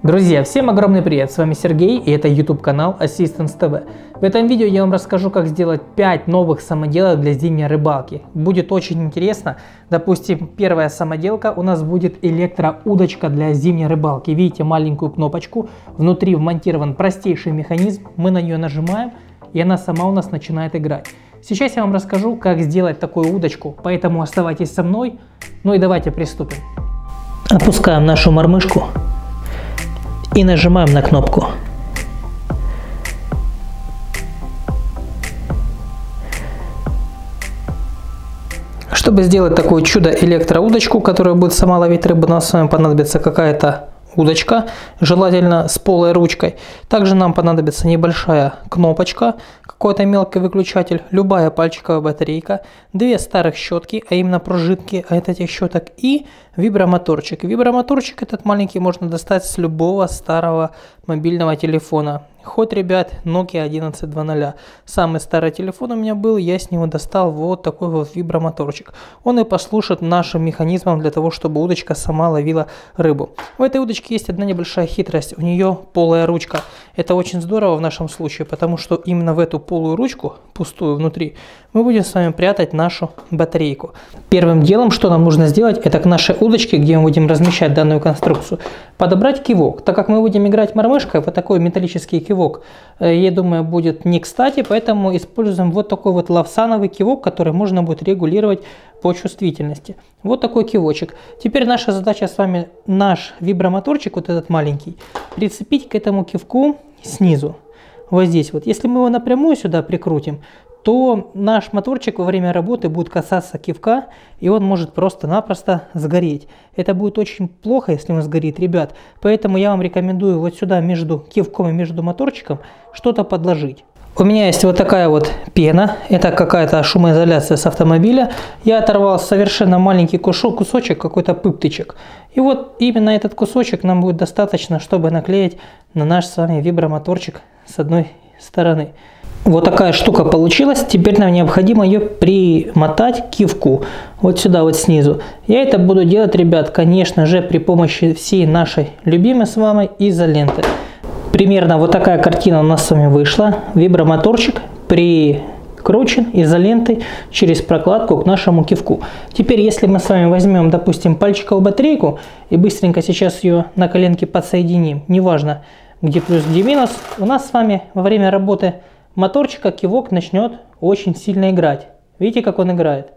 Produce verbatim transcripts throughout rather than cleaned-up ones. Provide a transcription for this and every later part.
Друзья, всем огромный привет, с вами Сергей и это YouTube канал Assistance ти ви. В этом видео я вам расскажу, как сделать пять новых самоделок для зимней рыбалки. Будет очень интересно. Допустим, первая самоделка у нас будет электроудочка для зимней рыбалки. Видите маленькую кнопочку, внутри вмонтирован простейший механизм, мы на нее нажимаем и она сама у нас начинает играть. Сейчас я вам расскажу, как сделать такую удочку, поэтому оставайтесь со мной. Ну и давайте приступим. Опускаем нашу мормышку и нажимаем на кнопку. Чтобы сделать такое чудо электроудочку, которая будет сама ловить рыбу, нам с вами понадобится какая-то удочка, желательно с полой ручкой. Также нам понадобится небольшая кнопочка, какой-то мелкий выключатель, любая пальчиковая батарейка, две старых щетки, а именно пружинки от этих щеток, и вибромоторчик. Вибромоторчик этот маленький можно достать с любого старого мобильного телефона. Хоть, ребят, Nokia одиннадцать два ноль. Самый старый телефон у меня был, я с него достал вот такой вот вибромоторчик. Он и послужит нашим механизмом для того, чтобы удочка сама ловила рыбу. В этой удочке есть одна небольшая хитрость, у нее полая ручка. Это очень здорово в нашем случае, потому что именно в эту полую ручку, пустую внутри, мы будем с вами прятать нашу батарейку. Первым делом, что нам нужно сделать, это к нашей удочке, где мы будем размещать данную конструкцию, подобрать кивок. Так как мы будем играть мормышкой, вот такой металлический кивок, я думаю, будет не кстати, поэтому используем вот такой вот лавсановый кивок, который можно будет регулировать по чувствительности. Вот такой кивочек. Теперь наша задача с вами наш вибромоторчик, вот этот маленький, прицепить к этому кивку снизу. Вот здесь вот. Если мы его напрямую сюда прикрутим, то наш моторчик во время работы будет касаться кивка, и он может просто-напросто сгореть. Это будет очень плохо, если он сгорит, ребят. Поэтому я вам рекомендую вот сюда между кивком и между моторчиком что-то подложить. У меня есть вот такая вот пена, это какая-то шумоизоляция с автомобиля. Я оторвал совершенно маленький кусок, кусочек, какой-то пыптычек. И вот именно этот кусочек нам будет достаточно, чтобы наклеить на наш с вами вибромоторчик с одной стороны. Вот такая штука получилась. Теперь нам необходимо ее примотать к кивку. Вот сюда вот снизу. Я это буду делать, ребят, конечно же, при помощи всей нашей любимой с вами изоленты. Примерно вот такая картина у нас с вами вышла. Вибромоторчик прикручен изолентой через прокладку к нашему кивку. Теперь, если мы с вами возьмем, допустим, пальчиковую батарейку и быстренько сейчас ее на коленке подсоединим, неважно где плюс, где минус, у нас с вами во время работы моторчика кивок начнет очень сильно играть. Видите, как он играет?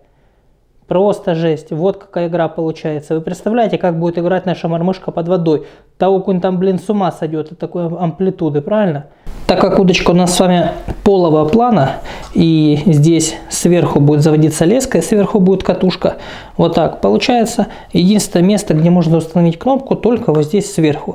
Просто жесть. Вот какая игра получается. Вы представляете, как будет играть наша мормышка под водой? Того, он там, блин, с ума сойдет от такой амплитуды, правильно? Так как удочка у нас с вами полого плана, и здесь сверху будет заводиться леска, и сверху будет катушка. Вот так получается. Единственное место, где можно установить кнопку, только вот здесь сверху.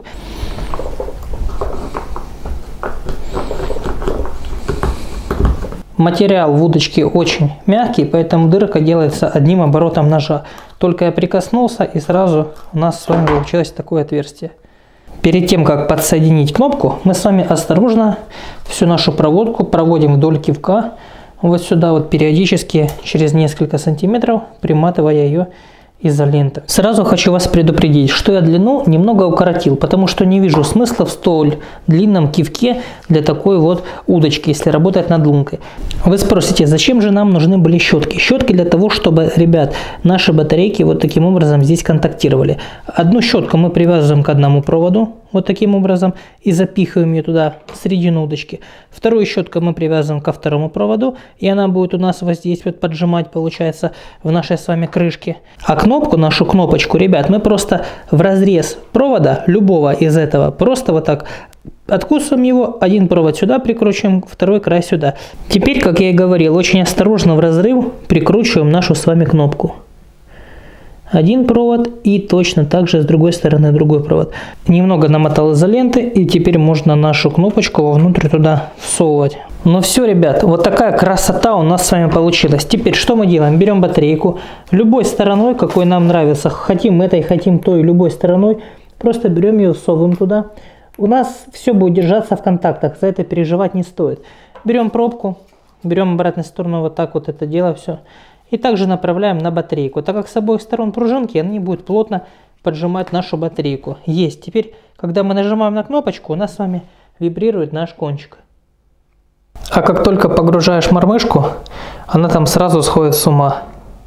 Материал в удочке очень мягкий, поэтому дырка делается одним оборотом ножа. Только я прикоснулся, и сразу у нас с вами получилось такое отверстие. Перед тем, как подсоединить кнопку, мы с вами осторожно всю нашу проводку проводим вдоль кивка. Вот сюда вот периодически, через несколько сантиметров, приматывая ее изолентой. Сразу хочу вас предупредить, что я длину немного укоротил, потому что не вижу смысла в столь длинном кивке для такой вот удочки, если работать над лункой. Вы спросите, зачем же нам нужны были щетки? Щетки для того, чтобы, ребят, наши батарейки вот таким образом здесь контактировали. Одну щетку мы привязываем к одному проводу, вот таким образом, и запихиваем ее туда, в середину удочки. Вторую щетку мы привязываем ко второму проводу, и она будет у нас вот здесь вот поджимать, получается, в нашей с вами крышке. А кнопку, нашу кнопочку, ребят, мы просто в разрез провода, любого из этого, просто вот так откусываем его, один провод сюда прикручиваем, второй край сюда. Теперь, как я и говорил, очень осторожно в разрыв прикручиваем нашу с вами кнопку. Один провод и точно так же с другой стороны другой провод. Немного намотал изоленты, и теперь можно нашу кнопочку вовнутрь туда всовывать. Ну все, ребят, вот такая красота у нас с вами получилась. Теперь что мы делаем? Берем батарейку любой стороной, какой нам нравится. Хотим этой, хотим той, любой стороной. Просто берем ее, всовываем туда. У нас все будет держаться в контактах, за это переживать не стоит. Берем пробку, берем обратной стороной вот так вот это дело все. И также направляем на батарейку. Так как с обоих сторон пружинки, они будут плотно поджимать нашу батарейку. Есть. Теперь, когда мы нажимаем на кнопочку, у нас с вами вибрирует наш кончик. А как только погружаешь мормышку, она там сразу сходит с ума.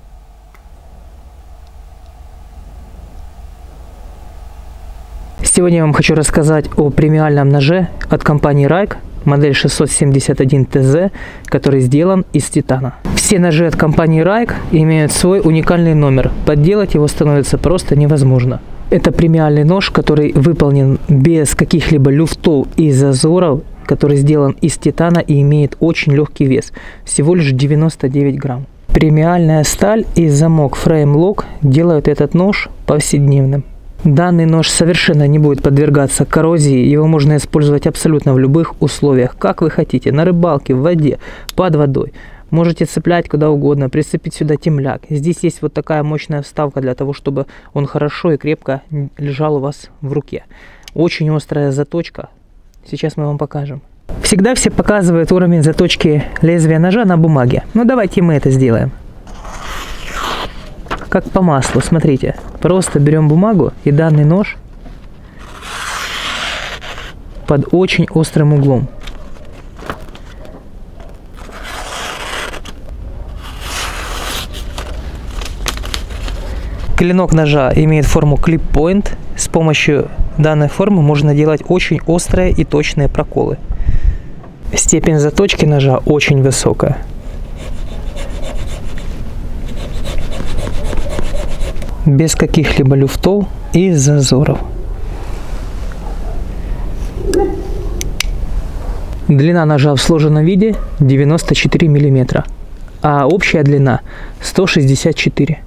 Сегодня я вам хочу рассказать о премиальном ноже от компании Райк, модель шестьсот семьдесят один тэ зэ, который сделан из титана. Все ножи от компании Райк имеют свой уникальный номер. Подделать его становится просто невозможно. Это премиальный нож, который выполнен без каких-либо люфтов и зазоров, который сделан из титана и имеет очень легкий вес, всего лишь девяносто девять грамм. Премиальная сталь и замок Frame Lock делают этот нож повседневным. Данный нож совершенно не будет подвергаться коррозии, его можно использовать абсолютно в любых условиях, как вы хотите, на рыбалке, в воде, под водой. Можете цеплять куда угодно, прицепить сюда темляк. Здесь есть вот такая мощная вставка для того, чтобы он хорошо и крепко лежал у вас в руке. Очень острая заточка, сейчас мы вам покажем. Всегда все показывают уровень заточки лезвия ножа на бумаге, но давайте мы это сделаем. Как по маслу, смотрите, просто берем бумагу и данный нож под очень острым углом. Клинок ножа имеет форму Clip Point. С помощью данной формы можно делать очень острые и точные проколы. Степень заточки ножа очень высокая. Без каких-либо люфтов и зазоров. Длина ножа в сложенном виде девяносто четыре миллиметра, а общая длина сто шестьдесят четыре.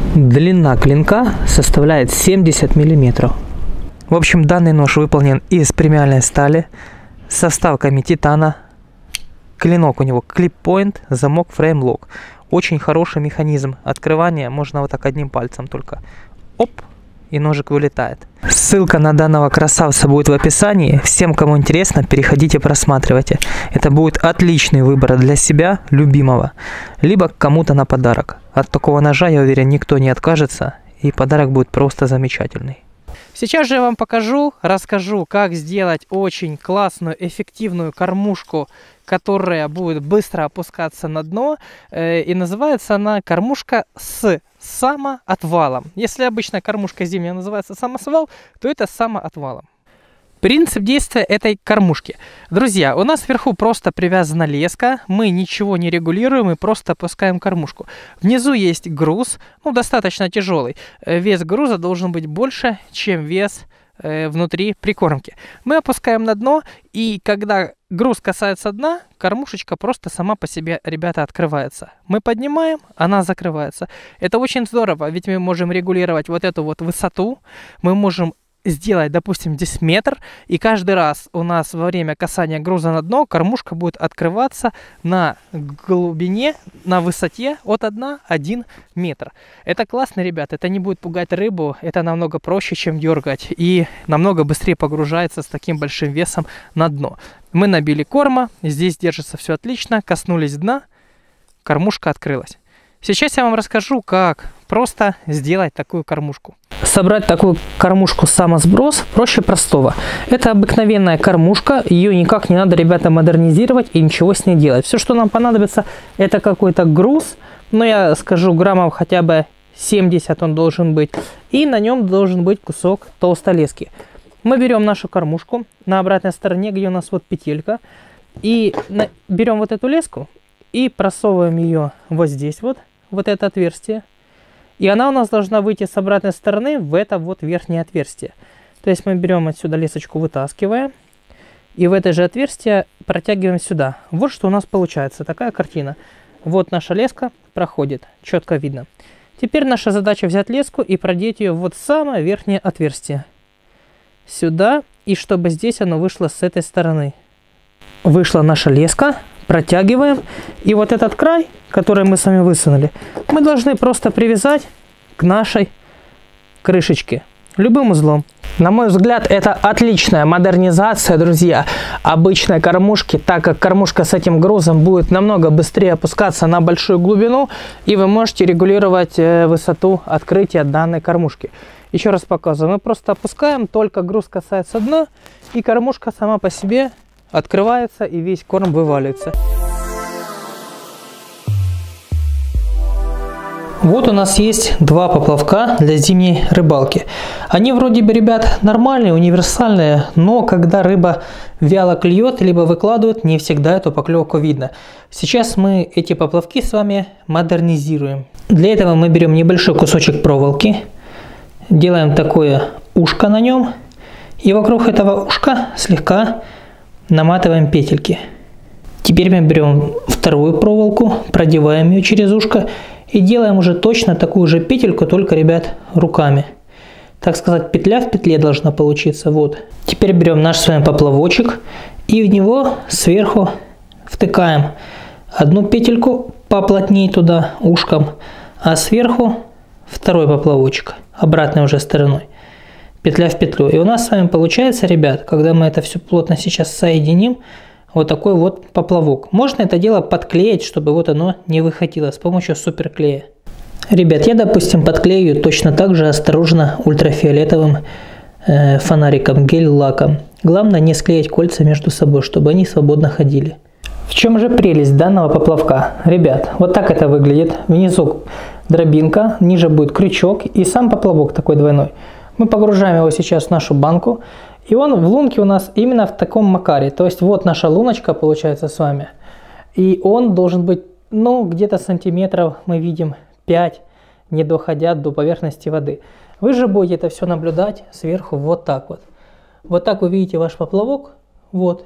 Длина клинка составляет семьдесят миллиметров. В общем, данный нож выполнен из премиальной стали со вставками титана. Клинок у него Clip Point, замок Frame Lock. Очень хороший механизм открывания, можно вот так одним пальцем только оп, и ножик вылетает. Ссылка на данного красавца будет в описании. Всем, кому интересно, переходите, просматривайте. Это будет отличный выбор для себя, любимого, либо кому-то на подарок. От такого ножа, я уверен, никто не откажется, и подарок будет просто замечательный. Сейчас же я вам покажу, расскажу, как сделать очень классную, эффективную кормушку, которая будет быстро опускаться на дно. Э, и называется она кормушка с самоотвалом. Если обычно кормушка зимняя называется самосвал, то это самоотвалом. Принцип действия этой кормушки. Друзья, у нас вверху просто привязана леска, мы ничего не регулируем и просто опускаем кормушку. Внизу есть груз, ну достаточно тяжелый. Вес груза должен быть больше, чем вес э, внутри прикормки. Мы опускаем на дно, и когда груз касается дна, кормушечка просто сама по себе, ребята, открывается. Мы поднимаем, она закрывается. Это очень здорово, ведь мы можем регулировать вот эту вот высоту, мы можем сделать, допустим, здесь метр, и каждый раз у нас во время касания груза на дно кормушка будет открываться на глубине, на высоте от одного до одного метра. Это классно, ребята, это не будет пугать рыбу, это намного проще, чем дергать, и намного быстрее погружается с таким большим весом на дно. Мы набили корма, здесь держится все отлично, коснулись дна, кормушка открылась. Сейчас я вам расскажу, как просто сделать такую кормушку. Собрать такую кормушку самосброс проще простого. Это обыкновенная кормушка, ее никак не надо, ребята, модернизировать и ничего с ней делать. Все, что нам понадобится, это какой-то груз, но я скажу, граммов хотя бы семьдесят он должен быть, и на нем должен быть кусок толстой лески. Мы берем нашу кормушку на обратной стороне, где у нас вот петелька, и берем вот эту леску и просовываем ее вот здесь вот, вот это отверстие. И она у нас должна выйти с обратной стороны в это вот верхнее отверстие. То есть мы берем отсюда лесочку, вытаскиваем, и в это же отверстие протягиваем сюда. Вот что у нас получается, такая картина. Вот наша леска проходит, четко видно. Теперь наша задача взять леску и продеть ее вот в самое верхнее отверстие. Сюда, и чтобы здесь оно вышло с этой стороны. Вышла наша леска. Протягиваем, и вот этот край, который мы с вами высунули, мы должны просто привязать к нашей крышечке любым узлом. На мой взгляд, это отличная модернизация, друзья, обычной кормушки, так как кормушка с этим грузом будет намного быстрее опускаться на большую глубину, и вы можете регулировать высоту открытия данной кормушки. Еще раз показываю. Мы просто опускаем, только груз касается дна, и кормушка сама по себе открывается, и весь корм вываливается. Вот у нас есть два поплавка для зимней рыбалки. Они вроде бы, ребят, нормальные, универсальные, но когда рыба вяло клюет, либо выкладывает, не всегда эту поклевку видно. Сейчас мы эти поплавки с вами модернизируем. Для этого мы берем небольшой кусочек проволоки, делаем такое ушко на нем, и вокруг этого ушка слегка наматываем петельки. Теперь мы берем вторую проволоку, продеваем ее через ушко, и делаем уже точно такую же петельку, только, ребят, руками. Так сказать, петля в петле должна получиться. Вот. Теперь берем наш с вами поплавочек и в него сверху втыкаем одну петельку поплотнее туда ушком, а сверху второй поплавочек обратной уже стороной. Петля в петлю. И у нас с вами получается, ребят, когда мы это все плотно сейчас соединим, вот такой вот поплавок. Можно это дело подклеить, чтобы вот оно не выходило с помощью суперклея. Ребят, я, допустим, подклею точно так же осторожно ультрафиолетовым э, фонариком, гель-лаком. Главное не склеить кольца между собой, чтобы они свободно ходили. В чем же прелесть данного поплавка? Ребят, вот так это выглядит. Внизу дробинка, ниже будет крючок и сам поплавок такой двойной. Мы погружаем его сейчас в нашу банку. И он в лунке у нас именно в таком макаре. То есть вот наша луночка получается с вами. И он должен быть, ну, где-то сантиметров, мы видим, пять, не доходя до поверхности воды. Вы же будете это все наблюдать сверху вот так вот. Вот так вы видите ваш поплавок, вот,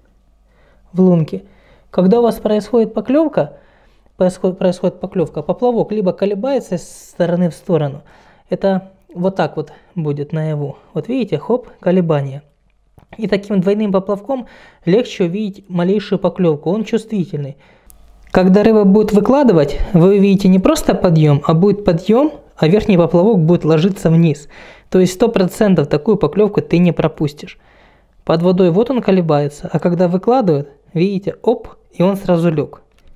в лунке. Когда у вас происходит поклевка, происходит, происходит поклевка, поплавок либо колебается с стороны в сторону. Это вот так вот будет наяву. Вот видите, хоп, колебания. И таким двойным поплавком легче увидеть малейшую поклевку. Он чувствительный. Когда рыба будет выкладывать, вы увидите не просто подъем, а будет подъем, а верхний поплавок будет ложиться вниз. То есть сто процентов такую поклевку ты не пропустишь. Под водой вот он колебается, а когда выкладывают, видите, оп, и он сразу лег.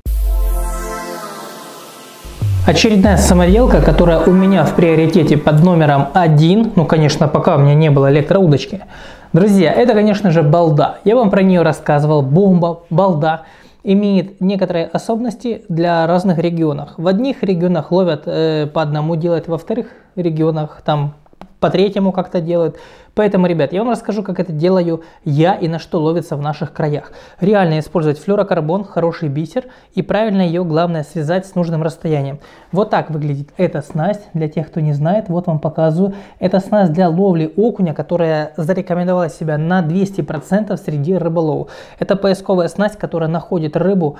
Очередная самоделка, которая у меня в приоритете под номером один, ну, конечно, пока у меня не было электроудочки. Друзья, это, конечно же, балда. Я вам про нее рассказывал. Бомба, балда имеет некоторые особенности для разных регионов. В одних регионах ловят э, по одному делают, во вторых регионах там по третьему как-то делают. Поэтому, ребят, я вам расскажу, как это делаю я и на что ловится в наших краях. Реально использовать флюорокарбон, хороший бисер, и правильно ее, главное, связать с нужным расстоянием. Вот так выглядит эта снасть. Для тех, кто не знает, вот вам показываю. Это снасть для ловли окуня, которая зарекомендовала себя на двести процентов среди рыболовов. Это поисковая снасть, которая находит рыбу,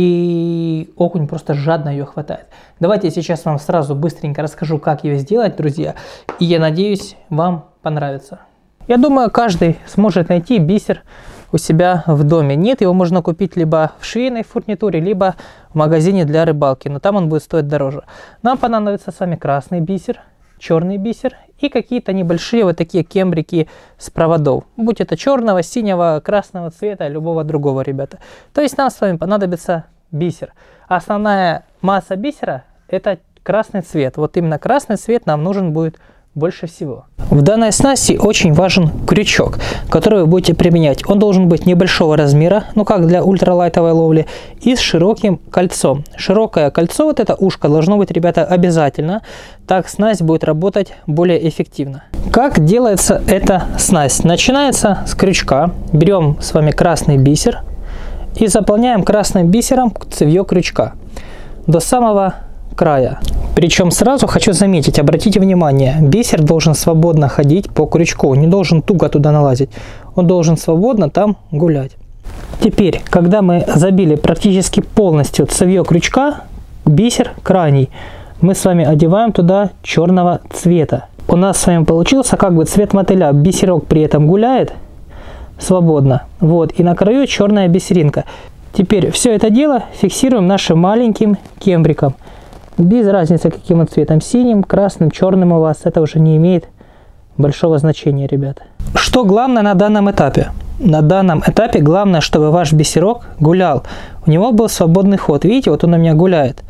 и окунь просто жадно ее хватает. Давайте я сейчас вам сразу быстренько расскажу, как ее сделать, друзья. И я надеюсь, вам понравится. Я думаю, каждый сможет найти бисер у себя в доме. Нет, его можно купить либо в швейной фурнитуре, либо в магазине для рыбалки, но там он будет стоить дороже. Нам понадобится с вами красный бисер, черный бисер и какие-то небольшие вот такие кембрики с проводов. Будь это черного, синего, красного цвета, любого другого, ребята. То есть нам с вами понадобится бисер. Основная масса бисера — это красный цвет. Вот именно красный цвет нам нужен будет больше всего. В данной снасти очень важен крючок, который вы будете применять. Он должен быть небольшого размера, ну как для ультралайтовой ловли, и с широким кольцом. Широкое кольцо, вот это ушко, должно быть, ребята, обязательно. Так снасть будет работать более эффективно. Как делается эта снасть? Начинается с крючка. Берем с вами красный бисер и заполняем красным бисером цевье крючка до самого края. Причем сразу хочу заметить, обратите внимание, бисер должен свободно ходить по крючку, не должен туго туда налазить, он должен свободно там гулять. Теперь, когда мы забили практически полностью цевье крючка, бисер крайний, мы с вами одеваем туда черного цвета. У нас с вами получился как бы цвет мотыля, бисерок при этом гуляет свободно, вот, и на краю черная бисеринка. Теперь все это дело фиксируем нашим маленьким кембриком. Без разницы, каким он цветом, синим, красным, черным у вас, это уже не имеет большого значения, ребята. Что главное на данном этапе? На данном этапе главное, чтобы ваш бисерок гулял. У него был свободный ход. Видите, вот он у меня гуляет.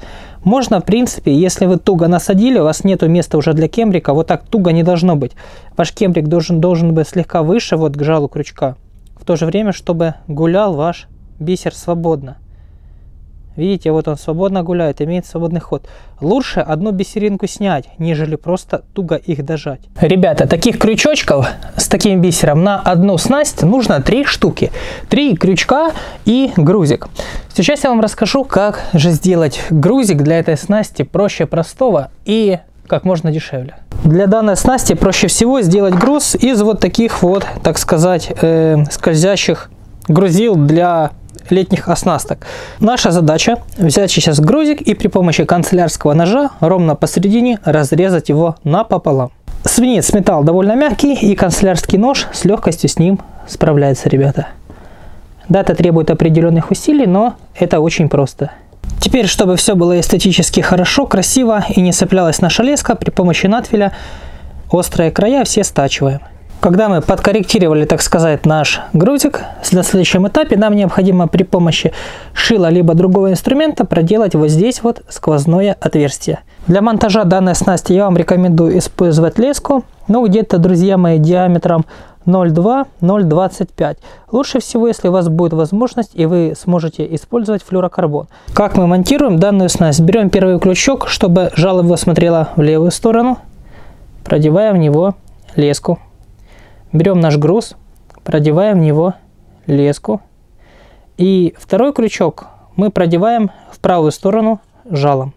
Можно, в принципе, если вы туго насадили, у вас нету места уже для кембрика, вот так туго не должно быть. Ваш кембрик должен, должен быть слегка выше вот к жалу крючка. В то же время, чтобы гулял ваш бисер свободно. Видите, вот он свободно гуляет, имеет свободный ход. Лучше одну бисеринку снять, нежели просто туго их дожать. Ребята, таких крючочков с таким бисером на одну снасть нужно три штуки. Три крючка и грузик. Сейчас я вам расскажу, как же сделать грузик для этой снасти проще простого и как можно дешевле. Для данной снасти проще всего сделать груз из вот таких вот, так сказать, э, скользящих грузил для летних оснасток. Наша задача взять сейчас грузик и при помощи канцелярского ножа ровно посередине разрезать его напополам. Свинец металл довольно мягкий, и канцелярский нож с легкостью с ним справляется, ребята. Да, это требует определенных усилий, но это очень просто. Теперь, чтобы все было эстетически хорошо, красиво и не цеплялась наша леска, при помощи надфиля острые края все стачиваем. Когда мы подкорректировали, так сказать, наш грузик, на следующем этапе нам необходимо при помощи шила либо другого инструмента проделать вот здесь вот сквозное отверстие. Для монтажа данной снасти я вам рекомендую использовать леску, ну где-то, друзья мои, диаметром ноль два — ноль двадцать пять. Лучше всего, если у вас будет возможность и вы сможете использовать флюрокарбон. Как мы монтируем данную снасть? Берем первый крючок, чтобы жало его смотрело в левую сторону, продеваем в него леску. Берем наш груз, продеваем в него леску. И второй крючок мы продеваем в правую сторону жалом.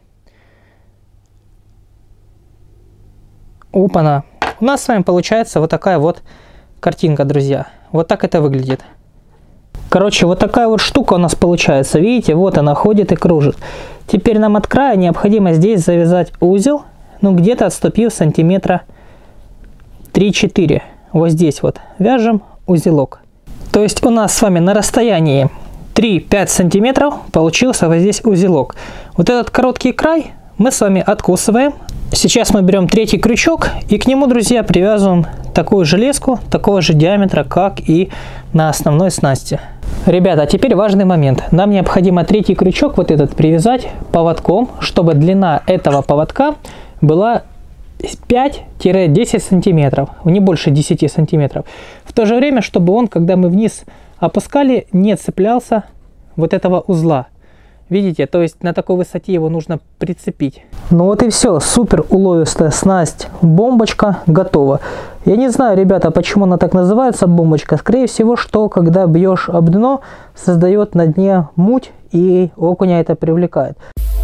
Опа-на! У нас с вами получается вот такая вот картинка, друзья. Вот так это выглядит. Короче, вот такая вот штука у нас получается. Видите, вот она ходит и кружит. Теперь нам от края необходимо здесь завязать узел, ну где-то отступив сантиметра три-четыре. Вот здесь вот вяжем узелок. То есть у нас с вами на расстоянии три-пять сантиметров получился вот здесь узелок. Вот этот короткий край мы с вами откусываем. Сейчас мы берем третий крючок и к нему, друзья, привязываем такую же леску, такого же диаметра, как и на основной снасти. Ребята, теперь важный момент. Нам необходимо третий крючок вот этот привязать поводком, чтобы длина этого поводка была пять-десять сантиметров, не больше десяти сантиметров. В то же время, чтобы он, когда мы вниз опускали, не цеплялся вот этого узла. Видите, то есть на такой высоте его нужно прицепить. Ну вот и все, супер уловистая снасть бомбочка готова. Я не знаю, ребята, почему она так называется бомбочка. Скорее всего, что когда бьешь об дно, создает на дне муть, и окуня это привлекает.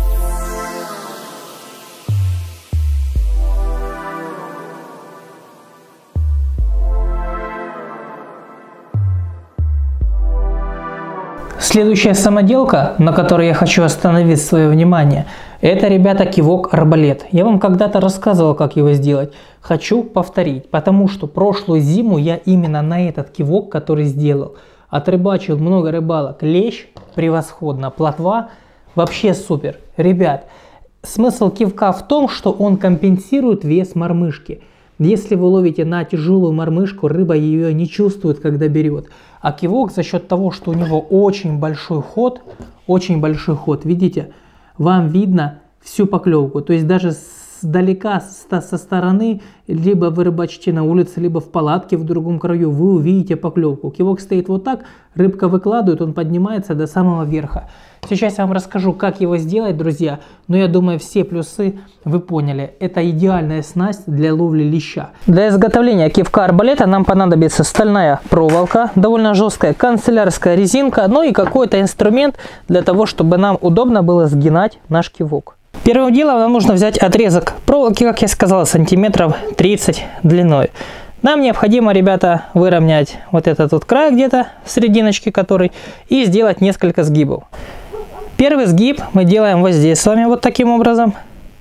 Следующая самоделка, на которой я хочу остановить свое внимание, это, ребята, кивок-арбалет. Я вам когда-то рассказывал, как его сделать. Хочу повторить, потому что прошлую зиму я именно на этот кивок, который сделал, отрыбачил много рыбалок. Лещ превосходно, плотва вообще супер. Ребят, смысл кивка в том, что он компенсирует вес мормышки. Если вы ловите на тяжелую мормышку, рыба ее не чувствует, когда берет. А кивок за счет того, что у него очень большой ход, очень большой ход, видите, вам видно всю поклевку. То есть даже сдалека, со стороны, либо вы рыбачите на улице, либо в палатке в другом краю, вы увидите поклевку. Кивок стоит вот так, рыбка выкладывает, он поднимается до самого верха. Сейчас я вам расскажу, как его сделать, друзья, но я думаю, все плюсы вы поняли. Это идеальная снасть для ловли леща. Для изготовления кивка арбалета нам понадобится стальная проволока, довольно жесткая, канцелярская резинка, ну и какой-то инструмент для того, чтобы нам удобно было сгинать наш кивок. Первым делом нам нужно взять отрезок проволоки, как я сказал, сантиметров тридцать длиной. Нам необходимо, ребята, выровнять вот этот вот край где-то в серединочке который и сделать несколько сгибов. Первый сгиб мы делаем вот здесь с вами вот таким образом.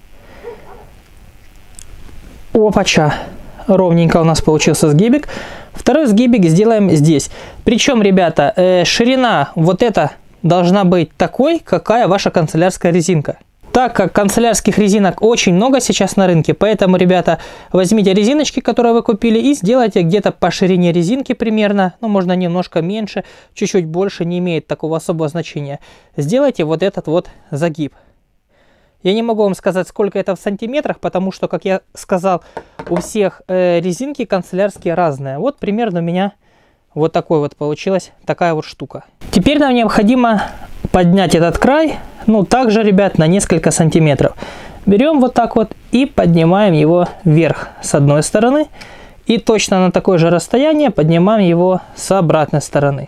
Опача, ровненько у нас получился сгибик. Второй сгибик сделаем здесь. Причем, ребята, э, ширина вот эта должна быть такой, какая ваша канцелярская резинка. Так как канцелярских резинок очень много сейчас на рынке, поэтому, ребята, возьмите резиночки, которые вы купили, и сделайте где-то по ширине резинки примерно, ну, можно немножко меньше, чуть-чуть больше, не имеет такого особого значения. Сделайте вот этот вот загиб. Я не могу вам сказать, сколько это в сантиметрах, потому что, как я сказал, у всех э, резинки канцелярские разные. Вот примерно у меня вот такой вот получилась такая вот штука. Теперь нам необходимо поднять этот край, ну также, ребят, на несколько сантиметров. Берем вот так вот и поднимаем его вверх с одной стороны. И точно на такое же расстояние поднимаем его с обратной стороны.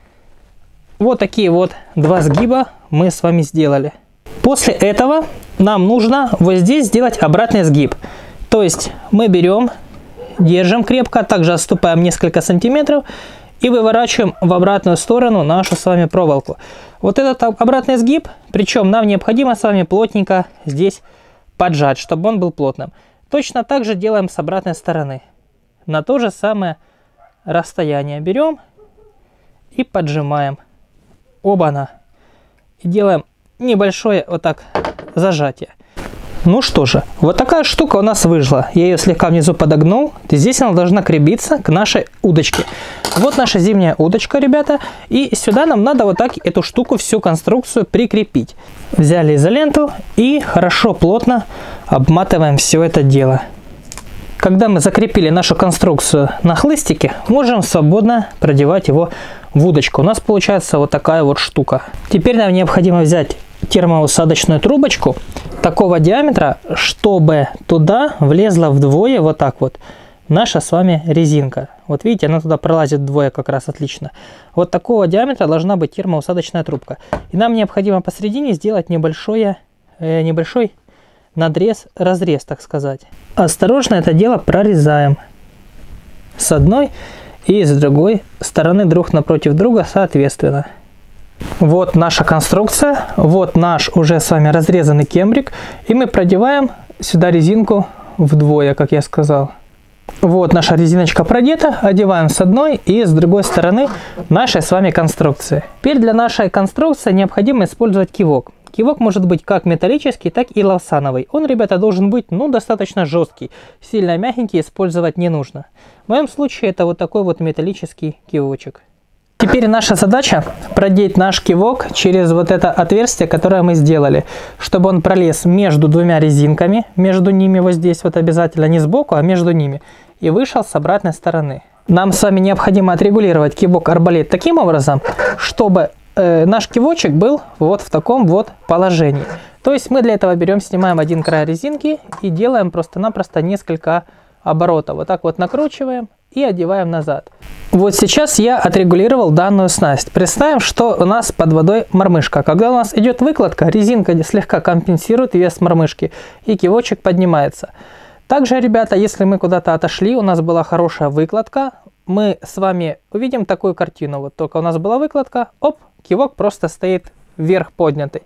Вот такие вот два сгиба мы с вами сделали. После этого нам нужно вот здесь сделать обратный сгиб. То есть мы берем, держим крепко, также отступаем несколько сантиметров и выворачиваем в обратную сторону нашу с вами проволоку. Вот этот обратный сгиб, причем нам необходимо с вами плотненько здесь поджать, чтобы он был плотным. Точно так же делаем с обратной стороны. На то же самое расстояние берем и поджимаем. Оба-на. И делаем небольшое вот так зажатие. Ну что же, вот такая штука у нас вышла. Я ее слегка внизу подогнул. И здесь она должна крепиться к нашей удочке. Вот наша зимняя удочка, ребята. И сюда нам надо вот так эту штуку, всю конструкцию прикрепить. Взяли изоленту и хорошо плотно обматываем все это дело. Когда мы закрепили нашу конструкцию на хлыстике, можем свободно продевать его в удочку. У нас получается вот такая вот штука. Теперь нам необходимо взять термоусадочную трубочку такого диаметра, чтобы туда влезла вдвое вот так вот наша с вами резинка. Вот видите, она туда пролазит вдвое как раз отлично. Вот такого диаметра должна быть термоусадочная трубка. И нам необходимо посередине сделать небольшое, э, небольшой надрез, разрез, так сказать. Осторожно это дело прорезаем с одной и с другой стороны друг напротив друга соответственно. Вот наша конструкция, вот наш уже с вами разрезанный кембрик, и мы продеваем сюда резинку вдвое, как я сказал. Вот наша резиночка продета, одеваем с одной и с другой стороны нашей с вами конструкции. Теперь для нашей конструкции необходимо использовать кивок. Кивок может быть как металлический, так и лавсановый. Он, ребята, должен быть, ну, достаточно жесткий. Сильно мягенький использовать не нужно. В моем случае это вот такой вот металлический кивочек. Теперь наша задача продеть наш кивок через вот это отверстие, которое мы сделали, чтобы он пролез между двумя резинками, между ними вот здесь вот обязательно, не сбоку, а между ними, и вышел с обратной стороны. Нам с вами необходимо отрегулировать кивок арбалет таким образом, чтобы э, наш кивочек был вот в таком вот положении. То есть мы для этого берем, снимаем один край резинки и делаем просто-напросто несколько оборотов. Вот так вот накручиваем и одеваем назад. Вот сейчас я отрегулировал данную снасть. Представим, что у нас под водой мормышка. Когда у нас идет выкладка, резинка слегка компенсирует вес мормышки и кивочек поднимается. Также, ребята, если мы куда-то отошли, у нас была хорошая выкладка, мы с вами увидим такую картину. Вот только у нас была выкладка, оп, кивок просто стоит вверх поднятый.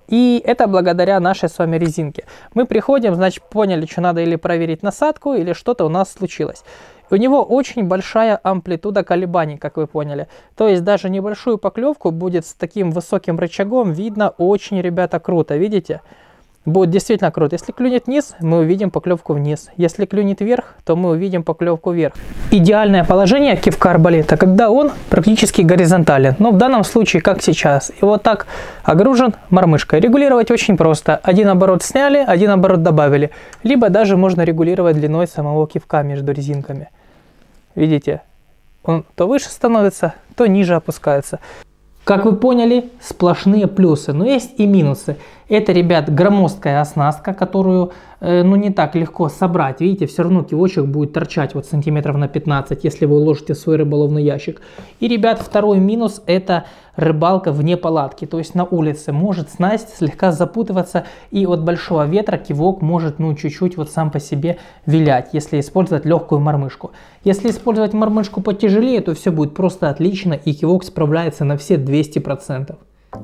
И это благодаря нашей с вами резинке. Мы приходим, значит, поняли, что надо или проверить насадку, или что-то у нас случилось. У него очень большая амплитуда колебаний, как вы поняли. То есть даже небольшую поклевку будет с таким высоким рычагом видно очень, ребята, круто. Видите? Будет действительно круто. Если клюнет вниз, мы увидим поклевку вниз. Если клюнет вверх, то мы увидим поклевку вверх. Идеальное положение кивка арбалета, когда он практически горизонтален. Но в данном случае, как сейчас. И вот так огружен мормышкой. Регулировать очень просто. Один оборот сняли, один оборот добавили. Либо даже можно регулировать длиной самого кивка между резинками. Видите? Он то выше становится, то ниже опускается. Как вы поняли, сплошные плюсы, но есть и минусы. Это, ребят, громоздкая оснастка, которую э, ну не так легко собрать. Видите, все равно кивочек будет торчать вот сантиметров на пятнадцать, если вы уложите в свой рыболовный ящик. И, ребят, второй минус — это рыбалка вне палатки, то есть на улице. Может снасть слегка запутываться, и от большого ветра кивок может ну чуть-чуть вот сам по себе вилять, если использовать легкую мормышку. Если использовать мормышку потяжелее, то все будет просто отлично, и кивок справляется на все двести процентов.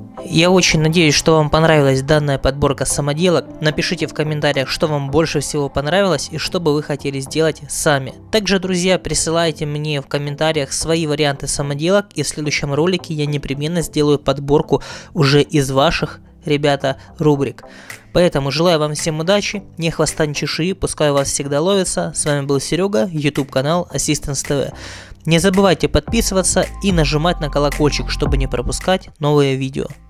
Я очень надеюсь, что вам понравилась данная подборка самоделок. Напишите в комментариях, что вам больше всего понравилось и что бы вы хотели сделать сами. Также, друзья, присылайте мне в комментариях свои варианты самоделок, и в следующем ролике я непременно сделаю подборку уже из ваших, ребята, рубрик. Поэтому желаю вам всем удачи, ни хвоста, ни чешуи, пускай у вас всегда ловится. С вами был Серега, YouTube канал Assistance ти ви. Не забывайте подписываться и нажимать на колокольчик, чтобы не пропускать новые видео.